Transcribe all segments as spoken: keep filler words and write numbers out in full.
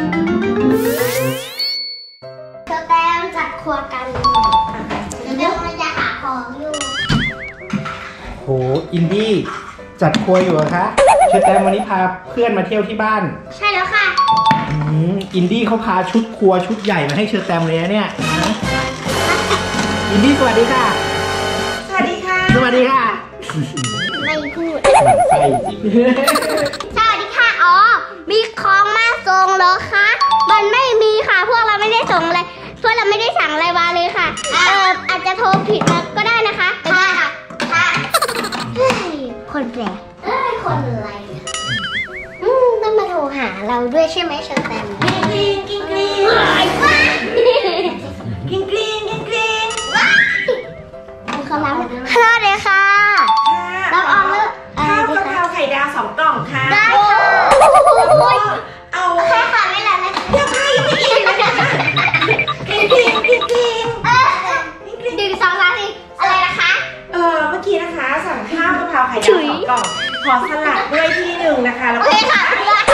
เธอแต้มจัดครัวกันเดี๋ยวมันจะหาของอยู่โหอินดี้จัดครัวอยู่เหรอคะเชอแตมวันนี้พาเพื่อนมาเที่ยวที่บ้านใช่แล้วค่ะอืมอินดี้เขาพาชุดครัวชุดใหญ่มาให้เชอแตมเลยนะเนี่ยอินดี้สวัสดีค่ะสวัสดีค่ะสวัสดีค่ะไม่พูดใช่จริงสวัสดีค่ะอ๋อมีของมาส่งเหรอคะมันไม่มีค่ะพวกเราไม่ได้ส่งเลยพวกเราไม่ได้สั่งอะไรมาเลยค่ะเอออาจจะโทรผิดมาก็ได้นะคะค่ะค่ะคนแปลกเอ้ยคนอะไรอืมต้องมาโทรหาเราด้วยใช่ไหมเชอแตมกริ๊งกริ๊งกริ๊งกริ๊งว้ายว้ายกริ๊งกริ๊งกริ๊งกริ๊งว้ายเขารับฮัลโหลเลยค่ะรับออเดอร์ข้าวกะเพราไข่ดาวสองกล่องค่ะได้ค่ะเอาแค่ค่ะไม่ละนะยังไงไม่อีกนะคะกริ๊งกริ๊งกริ๊งกริ๊งเออดึงสองสามสี่อะไรนะคะเออเมื่อกี้นะคะสั่งข้าวกะเพราไข่ดาวสองกล่องขอสลัดด้วยที่หนึ่งนะคะแล้วก็ค่ะ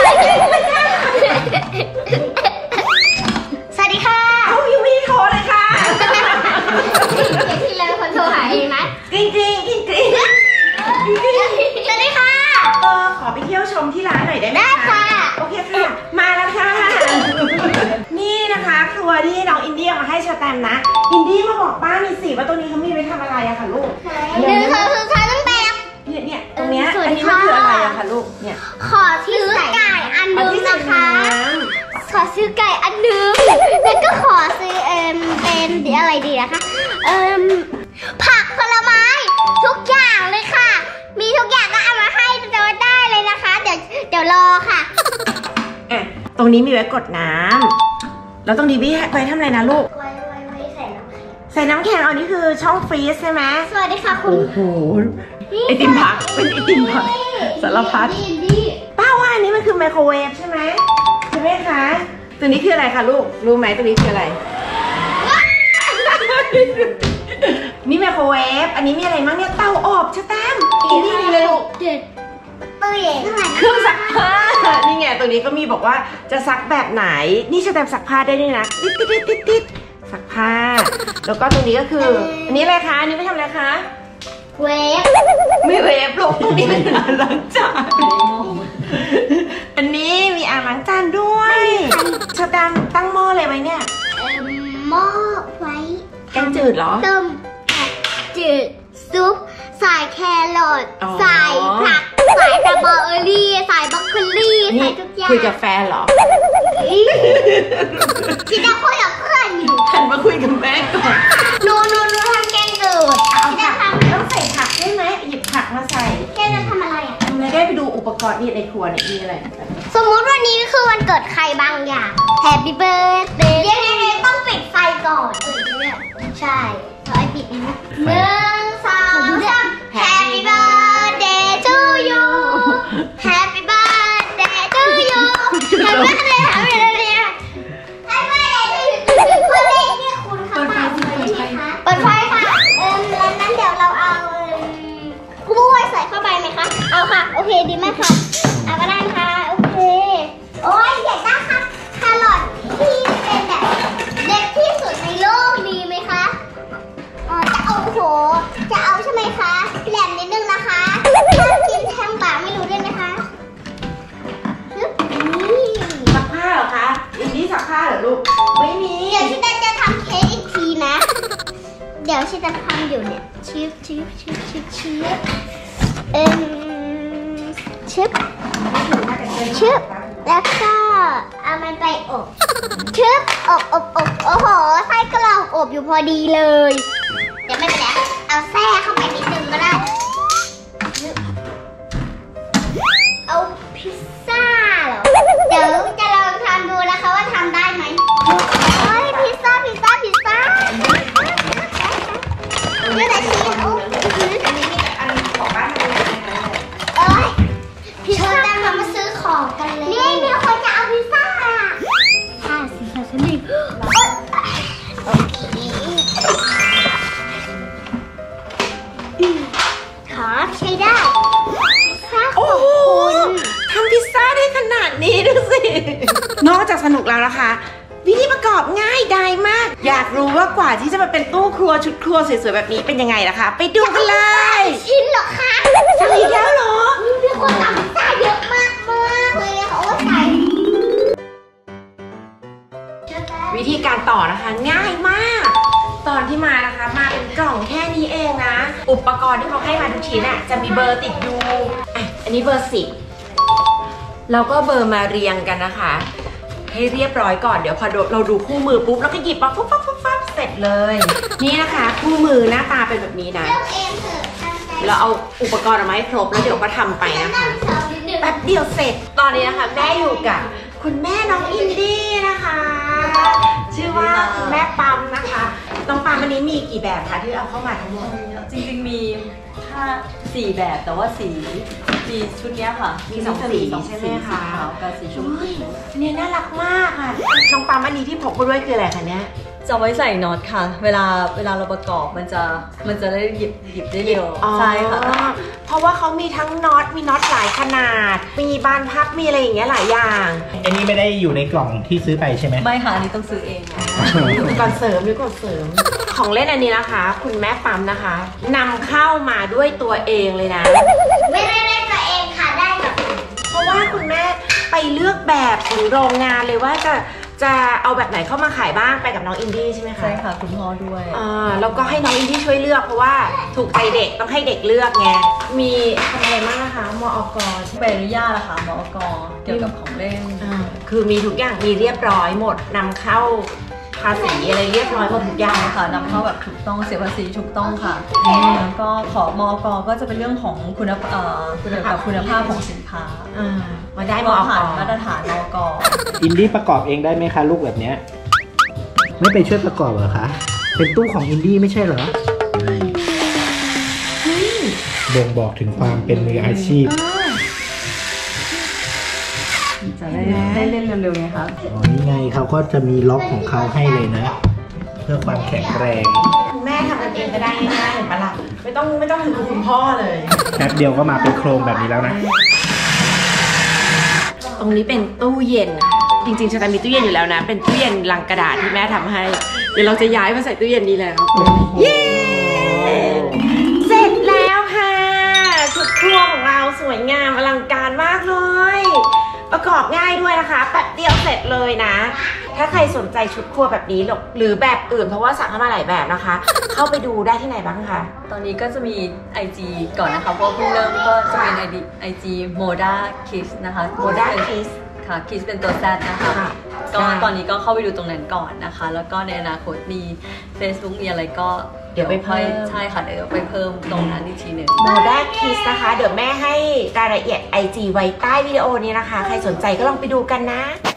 สวัสดีค่ะเอายูวีโทรเลยค่ะที่เราเป็นคนโทรหาเองนะกริ๊งกริ๊งกริ๊งกริ๊งสวัสดีค่ะเออขอไปเที่ยวชมที่ร้านหน่อยได้ไหมคะโอเคค่ะมาแล้วค่ะนี่นะคะครัวที่น้องอินดี้มาให้เชอแตมนะอินดี้มาบอกป้ามีสิว่าตัวนี้เขามีไว้ทำอะไรอะค่ะลูกเดี๋ยวเธอคือใช้ตั้งแต่เนี่ยเนี่ยตรงเนี้ยอันนี้มันคืออะไรอะคะลูกเนี่ยขอซื้อไก่อันนึงนะคะขอซื้อไก่อันนึงแล้วก็ขอซื้อเอ็มเป็นอะไรดีนะคะเอ็มผักผลไม้ทุกอย่างเลยค่ะมีทุกอย่างก็เอามาให้จะได้เลยนะคะเดี๋ยวเดี๋ยวรอค่ะอ่ะตรงนี้มีไว้กดน้ำแล้วตรงนี้ไว้ทำอะไรนะลูกไว้ไว้ไว้ใส่น้ำแข็งใส่น้ำแข็งอันนี้คือช่องฟรีซใช่ไหมสวัสดีค่ะคุณโอ้โหไอติมผักเป็นไอติมผักสารพัดป้าว่าอันนี้มันคือไมโครเวฟใช่ไหมใช่ไหมคะตัวนี้คืออะไรคะลูกรู้ไหมตัวนี้คืออะไรนี่ไมโครเวฟอันนี้มีอะไรบ้างเนี่ยเตาอบชะแตมอีนี่นี่เลยลูกตู้เย็นเครื่องซักผ้านี่ไงตัวนี้ก็มีบอกว่าจะซักแบบไหนนี่ชะแตมซักผ้าได้ด้วยนะติดติดติดติดติดซักผ้าแล้วก็ตรงนี้ก็คืออันนี้อะไรคะอันนี้ไม่ทำอะไรคะเวฟไม่เวฟลูกตรงนี้เป็นอ่างล้างจานอันนี้มีอ่างล้างจานด้วยชะแตมตั้งหม้ออะไรไว้เนี่ยหม้อไว้แกงจืดเหรอต้มจืดซุปใส่แครอทใส่ผักใส่สตรอเบอรี่ใส่บรอกโคลีใส่ทุกอย่างคุยกับแฟนเหรอที่จะคุยกับเพื่อนอยู่หันมาคุยกับแม่ก่อนนูนูนูทำแกงจืดเอาผักต้องใส่ผักได้ไหมหยิบผักมาใส่แกจะทำอะไรอ่ะไม่ได้ไปดูอุปกรณ์นี่ในครัวเนี่ยมีอะไรสมมุติวันนี้คือวันเกิดใครบางอย่าง Happy Birthday เดี๋ยวเดี๋ยวต้องปิดไฟก่อนใช่ขอให้ปิดนะหนึ่งสองสาม Happy Birthday to you Happy Birthday to you Happy Birthday Happy Birthday Happy Birthday to you เปิดไฟที่คุณค่ะเปิดไฟค่ะเอิ่มแล้วนั้นเดี๋ยวเราเอากล้วยใส่เข้าไปไหมคะเอาค่ะโอเคดีมากค่ะเอาก็ได้ค่ะโอเคโอ้ยอยากได้ค่ะแครอทที่เป็นแบบเล็กที่สุดในโลกดีไหมคะอ๋อจะเอาโหจะเอาใช่ไหมคะแหลมนิดนึงนะคะถ้ากินแทงปากไม่รู้ด้วยนะคะนี่ซักผ้าเหรอคะอินดี้ซักผ้าเหรอลูกไม่มีเดี๋ยวชิตาจะทำเค้กอีกทีนะเดี๋ยวชิตาทำอยู่เนี่ยชิปชิปชิปชิปชิปเอ็มชิปชิปแล้วก็เอามันไปอบชิปอบอบอบโอ้โหไส้กรอกอบอยู่พอดีเลยเดี๋ยวไม่เป็นไรเอาแส้เข้าไปนิดนึงก็ได้เอาพิซซ่าเหรอเดี๋ยวจะลองทำดูนะคะว่าทำได้ไหมเฮ้ยพิซซ่าพิซซ่าพิซซ่าเนื้อแต่ชีสโอ้อันนี้มีแต่อันของบ้านทำอะไรเอ้ยพิซซ่าเรามาซื้อของกันเลยนี่มีคนจะเอาพิซซ่าห้าสิบห้าสิบหนึ่งโอเคนุกแล้วนะคะ วิธีประกอบง่ายดายมากอยากรู้ว่ากว่าที่จะมาเป็นตู้ครัวชุดครัวสวยๆแบบนี้เป็นยังไงล่ะคะไปดูกันเลยชิ้นเหรอคะสั่งอีกแล้วเหรอมีคนทำพิซซ่าเยอะมากมากเลยเขาก็ใส่วิธีการต่อนะคะง่ายมากตอนที่มานะคะมาเป็นกล่องแค่นี้เองนะอุปกรณ์ที่เขาให้มาทุกชิ้นอ่ะจะมีเบอร์ติดอยู่อ่ะอันนี้เบอร์สิบเราก็เบอร์มาเรียงกันนะคะให้เรียบร้อยก่อนเดี๋ยวพอเราดูคู่มือปุ๊บแล้วก็หยิบมาปุ๊บปั๊บปุ๊บปั๊บเสร็จเลยนี่นะคะคู่มือหน้าตาเป็นแบบนี้นะเราเอาอุปกรณ์ออกมาให้ครบแล้วเดี๋ยวก็ทำไปนะคะแป๊บเดียวเสร็จตอนนี้นะคะแม่อยู่กับคุณแม่น้องอินดี้นะคะชื่อว่าคุณแม่ปั๊มนะคะน้องปั๊มวันนี้มีกี่แบบคะที่เอาเข้ามาทั้งหมดจริงๆมีห้าสี่แบบแต่ว่าสีสีชุดนี้ค่ะมีสองสีใช่ไหมคะขาวกับสีชมพูเนี่ยน่ารักมากค่ะน้องปั๊มอันนี้ที่พกมาด้วยคืออะไรคะเนี่ยจะไว้ใส่น็อตค่ะเวลาเวลาเราประกอบมันจะมันจะได้หยิบหยิบได้เร็วใช่ค่ะเพราะว่าเขามีทั้งน็อตมีน็อตหลายขนาดมีบานพับมีอะไรอย่างเงี้ยหลายอย่างอันนี้ไม่ได้อยู่ในกล่องที่ซื้อไปใช่ไหมไม่ค่ะอันนี้ต้องซื้อเองก่อนเสริมหรือก่อนเสริมของเล่นอันนี้นะคะคุณแม่ปั๊มนะคะนำเข้ามาด้วยตัวเองเลยนะไม่ได้ได้ตัวเองค่ะได้แบบเพราะว่าคุณแม่ไปเลือกแบบถึงโรงงานเลยว่าจะจะเอาแบบไหนเข้ามาขายบ้างไปกับน้องอินดี้ใช่ไหมคะใช่ค่ะคุณพ่อด้วยอ่าแล้วก็ให้น้องอินดี้ช่วยเลือกเพราะว่าถูกใจเด็กต้องให้เด็กเลือกไงมีอะไรบ้างนะคะมอกใบอนุญาตนะคะมอกเกี่ยวกับของเล่นอ่าคือมีทุกอย่างมีเรียบร้อยหมดนำเข้าภาษีอะไรเรียบร้อยหมดทุกอย่างค่ะนำเข้าแบบถูกต้องเสียภาษีถูกต้องค่ะแล้วก็ขอมอกก็จะเป็นเรื่องของคุณภาพคุณภาพคุณภาพของสินค้ามาได้มอผ่านมาตรฐานมอกอินดี้ประกอบเองได้ไหมคะลูกแบบเนี้ยไม่ไปช่วยประกอบเหรอคะเป็นตู้ของอินดี้ไม่ใช่เหรอบ่งบอกถึงความเป็นมืออาชีพจะได้ได้เล่นเร็วๆไงคะอ๋อนี่ไงเขาก็จะมีล็อกของเขาให้เลยนะเพื่อความแข็งแรงคุณแม่ทำกันเองก็ได้ง่ายๆเห็นปะล่ะไม่ต้องไม่ต้องถึงคุณพ่อเลยแป๊บเดียวก็มาเป็นโครงแบบนี้แล้วนะตรงนี้เป็นตู้เย็นจริงๆจะมีตู้เย็นอยู่แล้วนะเป็นตู้เย็นลังกระดาษที่แม่ทำให้เดี๋ยวเราจะย้ายมาใส่ตู้เย็นนี้แล้วเย้เสร็จแล้วค่ะชุดครัวของเราสวยงามอลังการมากเลยประกอบง่ายด้วยนะคะแป๊บเดียวเสร็จเลยนะถ้าใครสนใจชุดครัวแบบนี้หรือแบบอื่นเพราะว่าสั่งเข้ามาหลายแบบนะคะเข้าไปดูได้ที่ไหนบ้างคะตอนนี้ก็จะมี ไอ จี ก่อนนะคะเพราะเพิ่งเริ่มก็จะเป็น ไอ จี Moda Kids นะคะ Moda Kids ค่ะ Kids เป็นตัว Z นะคะก็ตอนนี้ก็เข้าไปดูตรงนั้นก่อนนะคะแล้วก็ในอนาคตมี Facebook มีอะไรก็เดี๋ยวไปเพิ่มใช่ค่ะเดี๋ยวไปเพิ่มตรงนั้นอีกทีหนึ่ง Moda Kids นะคะเดี๋ยวแม่ให้รายละเอียด ไอ จี ไว้ใต้วิดีโอนี้นะคะใครสนใจก็ลองไปดูกันนะ